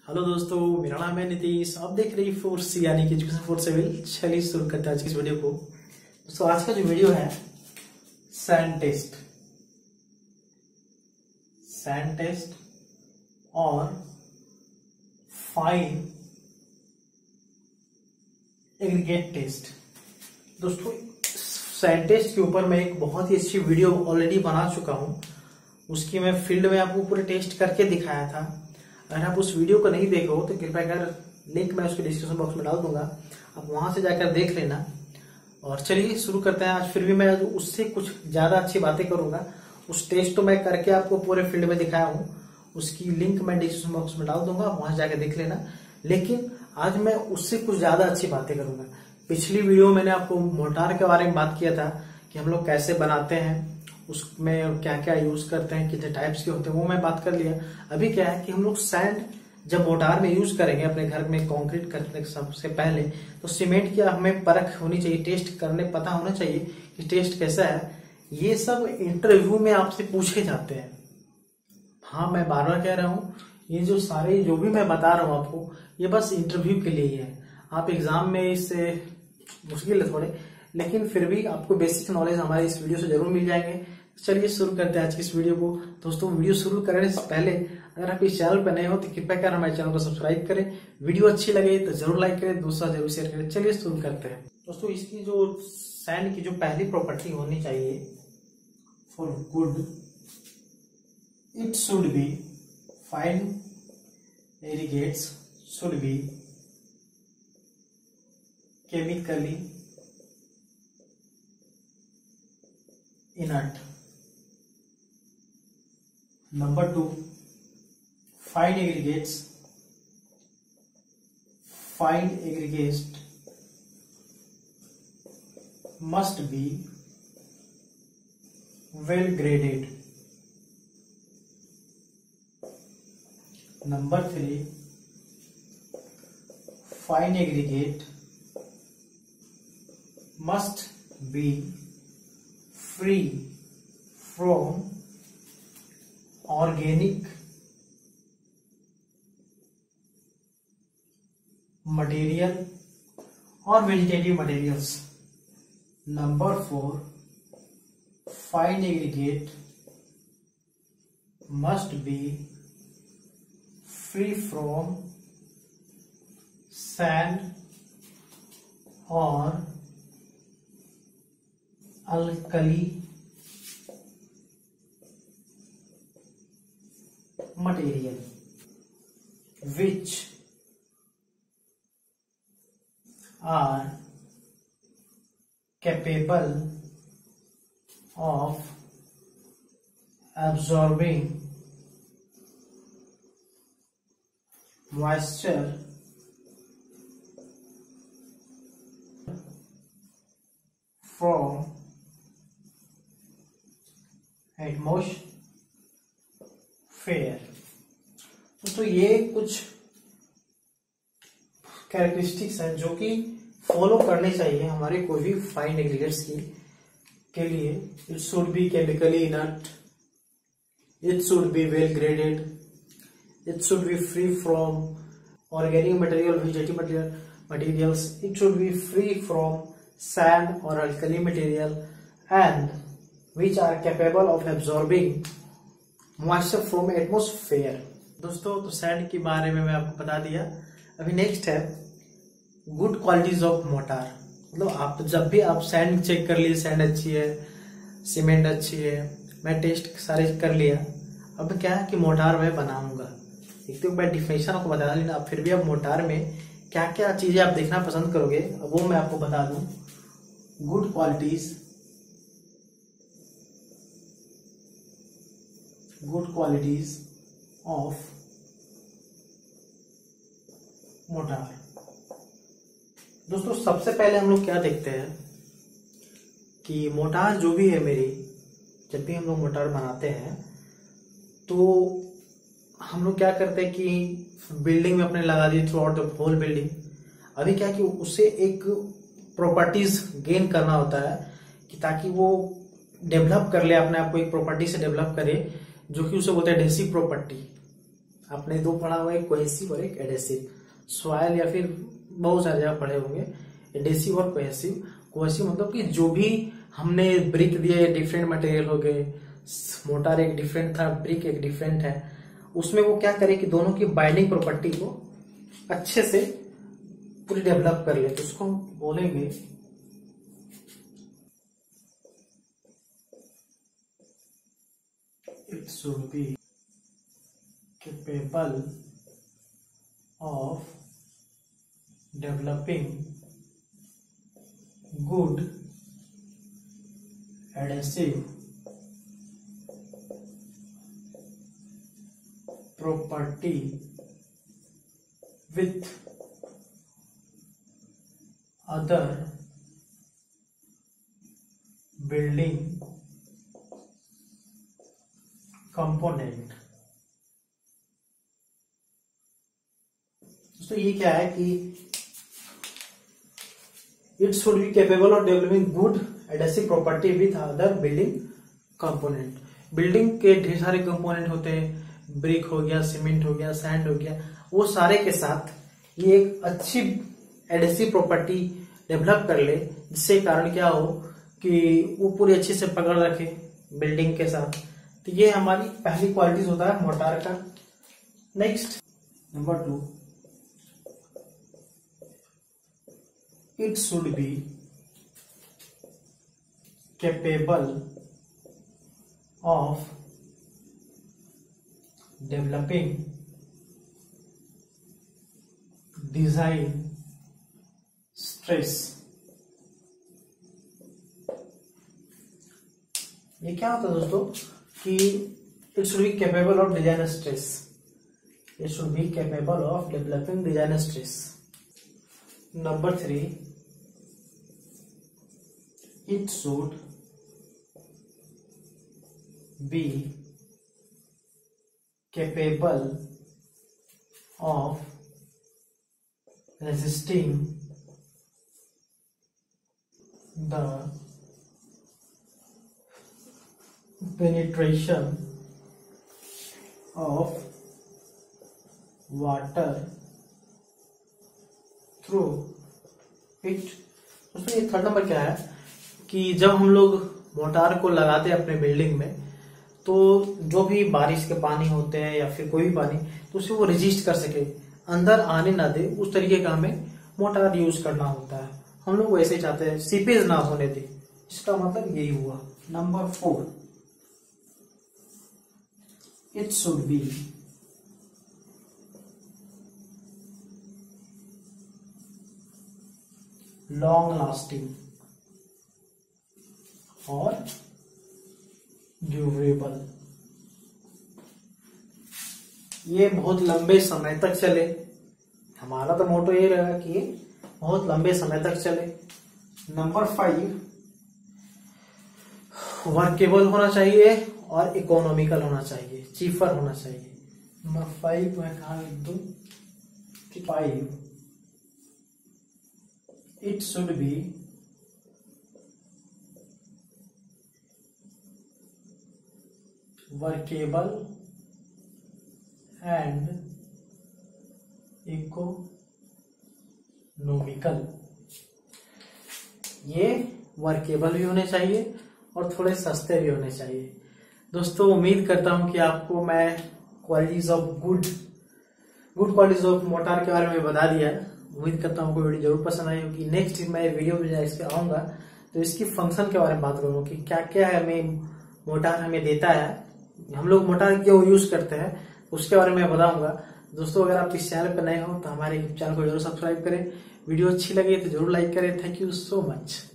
Hello दोस्तों, मेरा नाम है नीतीश। आप देख रहे हैं फोर्स यानी कि एजुकेशन फॉर सिविल। चलिए शुरू करते हैं आज की इस वीडियो को। दोस्तों आज का जो वीडियो है सैंड टेस्ट और फाइन एग्रीगेट टेस्ट। दोस्तों सैंड टेस्ट के ऊपर मैं एक बहुत ही अच्छी वीडियो ऑलरेडी बना चुका हूं। उसकी मैं फील्ड में आपको पूरे टेस्ट करके दिखाया था। अगर आप उस वीडियो को नहीं देखे हो तो कृपया कर लिंक मैं उसके डिस्क्रिप्शन बॉक्स में डाल दूंगा, आप वहां से जाकर देख लेना। और चलिए शुरू करते हैं। आज फिर भी मैं उससे कुछ ज्यादा अच्छी बातें करूंगा। उस टेस्ट तो मैं करके आपको पूरे फील्ड में दिखाया हूं, उसकी लिंक मैं डिस्क्रिप्शन बॉक्स में डाल दूंगा, वहां से जाकर देख लेना। लेकिन आज मैं उससे कुछ ज्यादा अच्छी बातें करूंगा। पिछली वीडियो में मैंने आपको मोर्टार के बारे में बात किया था कि हम लोग कैसे बनाते हैं, उसमें क्या क्या यूज करते हैं, कितने टाइप्स के होते हैं, वो मैं बात कर लिया। अभी क्या है कि हम लोग सैंड जब मोटार में यूज करेंगे अपने घर में कंक्रीट करने सबसे पहले, तो सीमेंट की हमें परख होनी चाहिए, टेस्ट करने पता होना चाहिए कि टेस्ट कैसा है। ये सब इंटरव्यू में आपसे पूछे जाते हैं। हाँ, मैं बार बार कह रहा हूँ, ये जो सारे जो भी मैं बता रहा हूँ आपको, ये बस इंटरव्यू के लिए ही है। आप एग्जाम में इससे मुश्किल है थोड़े, लेकिन फिर भी आपको बेसिक नॉलेज हमारे इस वीडियो से जरूर मिल जाएंगे। चलिए शुरू करते हैं आज की इस वीडियो को। दोस्तों वीडियो शुरू करने से पहले अगर आप इस चैनल पर नए हो तो कृपया कर हमारे चैनल को सब्सक्राइब करें। वीडियो अच्छी लगे तो जरूर लाइक करें, दोस्तों जरूर शेयर करें। चलिए शुरू करते हैं। दोस्तों इसकी जो सैंड की जो पहली प्रॉपर्टी होनी चाहिए, for good it should be fine aggregates should be chemically inert. Number 2, fine aggregates must be well graded. Number 3, fine aggregate must be free from organic material or vegetative materials. Number 4, fine aggregate must be free from sand or alkali material which are capable of absorbing moisture from atmosphere. तो ये कुछ characteristics हैं जो कि follow करने चाहिए हमारे कोई भी फाइन एग्रीगेट्स के लिए। It should be chemically inert, it should be well graded, it should be free from organic material, vegetative materials, it should be free from sand or alkali material and which are capable of absorbing moisture from atmosphere। दोस्तों तो sand के बारे में मैं आपको बता दिया। अभी नेक्स्ट है गुड क्वालिटीज ऑफ मोटार। मतलब आप जब भी आप सैंड चेक कर लिए, सैंड अच्छी है, सीमेंट अच्छी है, मैं टेस्ट सारे कर लिया। अब क्या है कि मोटार मैं बनाऊंगा। एक तो मैं डिफिनेशन आपको बता दी, आप फिर भी अब मोटार में क्या क्या चीजें आप देखना पसंद करोगे अब वो मैं आपको बता दूं। Good qualities of mortar. दोस्तों सबसे पहले हम लोग क्या देखते हैं कि मोटार जो भी है मेरी, जब भी हम लोग मोटार बनाते हैं तो हम लोग क्या करते हैं कि बिल्डिंग में अपने लगा दिए throughout the whole building. अभी क्या कि उसे एक प्रॉपर्टीज गेन करना होता है कि ताकि वो डेवलप कर ले अपने आप को, एक प्रॉपर्टी से डेवलप करे जो कि उसे बोलते हैं एडहेसिव प्रॉपर्टी। आपने दो पढ़ा हुआ है, कोहेसिव और एक एडेसिव। सॉइल या फिर बहुत सारी जगह पढ़े होंगे एडेसिव और कोहेसिव। कोहेसिव मतलब कि जो भी हमने ब्रिक दिए डिफरेंट मटेरियल हो गए, मोटार एक डिफरेंट था, ब्रिक एक डिफरेंट है, उसमें वो क्या करे कि दोनों की बाइंडिंग प्रॉपर्टी को अच्छे से पूरी डेवलप कर ले, तो उसको हम बोलेंगे it should be capable of developing good adhesive property with other building component। तो ये क्या है कि it should be capable of developing good adhesive property with other building component. Building के ढेर सारे कंपोनेंट होते हैं, ब्रिक हो गया, सीमेंट हो गया, सैंड हो गया, वो सारे के साथ ये एक अच्छी एडेसिव प्रॉपर्टी डेवलप कर ले, जिससे कारण क्या हो कि वो पूरी अच्छे से पकड़ रखे बिल्डिंग के साथ। तो ये हमारी पहली क्वालिटीज होता है मोर्टार का। Next number 2, it should be capable of developing design stress. ये क्या होता है दोस्तों कि it should be capable of design stress. It should be capable of developing design stress. Number 3, it should be capable of resisting the penetration of water through it। उसमें ये third number क्या है कि जब हम लोग मोटार को लगाते हैं अपने बिल्डिंग में, तो जो भी बारिश के पानी होते हैं या फिर कोई भी पानी, तो उसे वो रेजिस्ट कर सके, अंदर आने ना दे, उस तरीके का हमें मोटार यूज करना होता है। हम लोग वैसे ही चाहते हैं, सीपेज ना होने दे, इसका मतलब यही हुआ। Number 4, it should be long lasting और ड्यूरेबल। ये बहुत लंबे समय तक चले। हमारा तो मोटो ये रहेगा कि ये बहुत लंबे समय तक चले। नंबर 5, वर्केबल होना चाहिए और इकोनॉमिकल होना चाहिए, चीपर होना चाहिए। नंबर 5 मैं कहा लिख दूं, 5, it should be workable and economical. ये वर्केबल भी होने चाहिए और थोड़े सस्ते भी होने चाहिए। दोस्तों उम्मीद करता हूं कि आपको मैं qualities of good qualities of mortar के बारे में बता दिया। उम्मीद करता हूं आपको वीडियो जरूर पसंद आई होगी। नेक्स्ट मैं वीडियो में इस पे आऊंगा तो इसकी फंक्शन के बारे में बात करूंगा कि क्या क्या है हमें मोटार हमें देता है, हम लोग मोटार क्यों यूज करते हैं, उसके बारे में बताऊंगा। दोस्तों अगर आप इस चैनल पर नए हो तो हमारे चैनल को जरूर सब्सक्राइब करें। वीडियो अच्छी लगे तो जरूर लाइक करें। Thank you so much.